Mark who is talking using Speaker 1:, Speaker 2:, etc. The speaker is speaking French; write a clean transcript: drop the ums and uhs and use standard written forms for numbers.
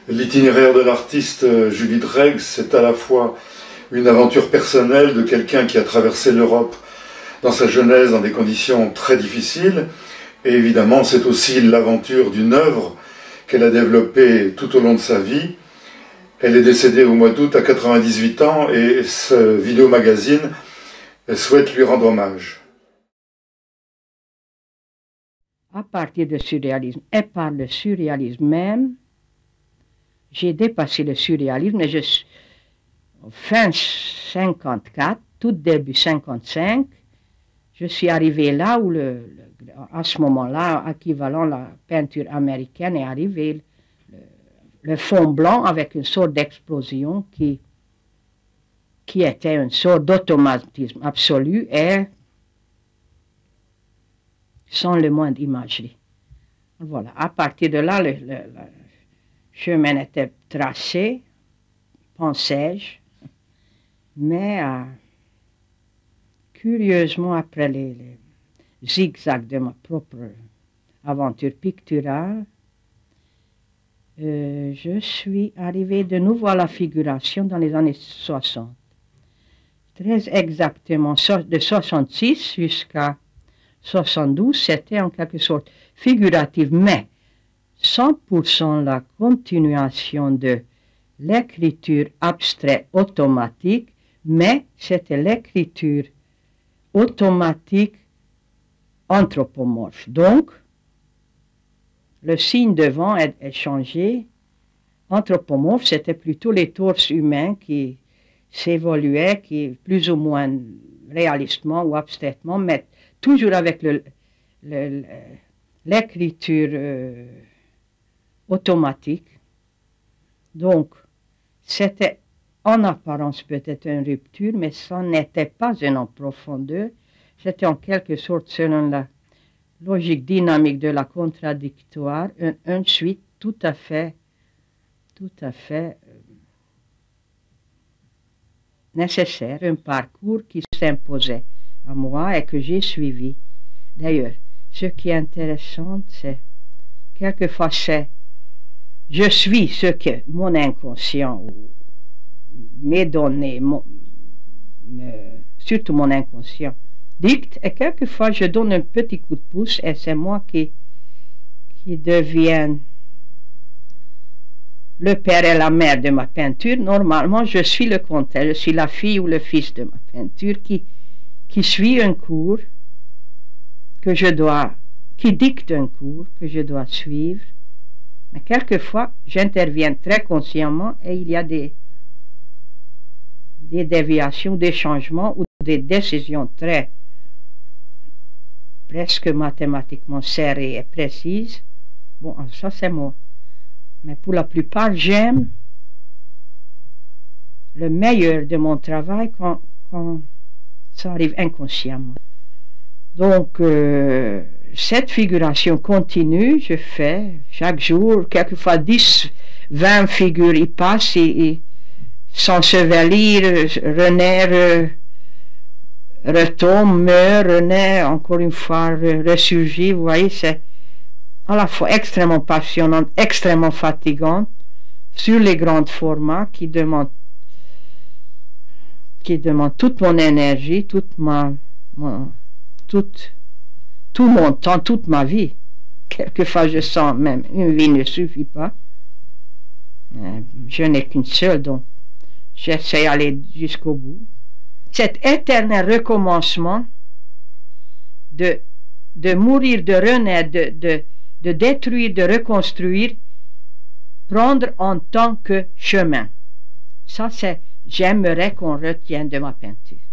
Speaker 1: L'itinéraire de l'artiste Julie Dregs, c'est à la fois une aventure personnelle de quelqu'un qui a traversé l'Europe dans sa jeunesse dans des conditions très difficiles, et évidemment c'est aussi l'aventure d'une œuvre qu'elle a développée tout au long de sa vie. Elle est décédée au mois d'août à 98 ans et ce Vidéo Magazine souhaite lui rendre hommage.
Speaker 2: À partir du surréalisme et par le surréalisme même, j'ai dépassé le surréalisme et fin 54, tout début 55, je suis arrivé là où à ce moment-là, équivalent à la peinture américaine est arrivé, le fond blanc avec une sorte d'explosion qui était une sorte d'automatisme absolu et sans le moindre imagerie. Voilà, à partir de là, le chemin était tracé, pensais-je, mais curieusement, après les zigzags de ma propre aventure picturale, je suis arrivé de nouveau à la figuration dans les années 60. Très exactement, de 66 jusqu'à 72, c'était en quelque sorte figuratif, mais 100% la continuation de l'écriture abstraite automatique, mais c'était l'écriture automatique anthropomorphe. Donc, le signe devant est changé. Anthropomorphe, c'était plutôt les torses humains qui s'évoluaient, qui plus ou moins réalistement ou abstraitement, mais toujours avec l'écriture automatique. Donc, c'était en apparence peut-être une rupture, mais ça n'était pas une en profondeur. C'était en quelque sorte, selon la logique dynamique de la contradictoire, une suite tout à fait nécessaire, un parcours qui s'imposait à moi et que j'ai suivi. D'ailleurs, ce qui est intéressant, c'est quelquefois je suis ce que mon inconscient m'est donné, surtout mon inconscient dicte, et quelquefois je donne un petit coup de pouce et c'est moi qui deviens le père et la mère de ma peinture. Normalement, je suis le contraire, je suis la fille ou le fils de ma peinture qui suit un cours qui dicte un cours que je dois suivre. Mais quelquefois, j'interviens très consciemment et il y a des déviations, des changements ou des décisions presque mathématiquement serrées et précises. Bon, ça c'est moi. Mais pour la plupart, j'aime le meilleur de mon travail quand ça arrive inconsciemment. Donc, cette figuration continue, je fais chaque jour, quelquefois 10, 20 figures y passent et s'ensevelir, renaît, retombe, meurt, renaît, encore une fois, ressurgit. Vous voyez, c'est à la fois extrêmement passionnant, extrêmement fatigant, sur les grands formats qui demandent toute mon énergie, tout mon temps, toute ma vie. Quelquefois, je sens même une vie ne suffit pas. Je n'ai qu'une seule, donc j'essaie d'aller jusqu'au bout. Cet éternel recommencement de mourir, de renaître, de détruire, de reconstruire, prendre en tant que chemin. Ça, j'aimerais qu'on retienne de ma peinture.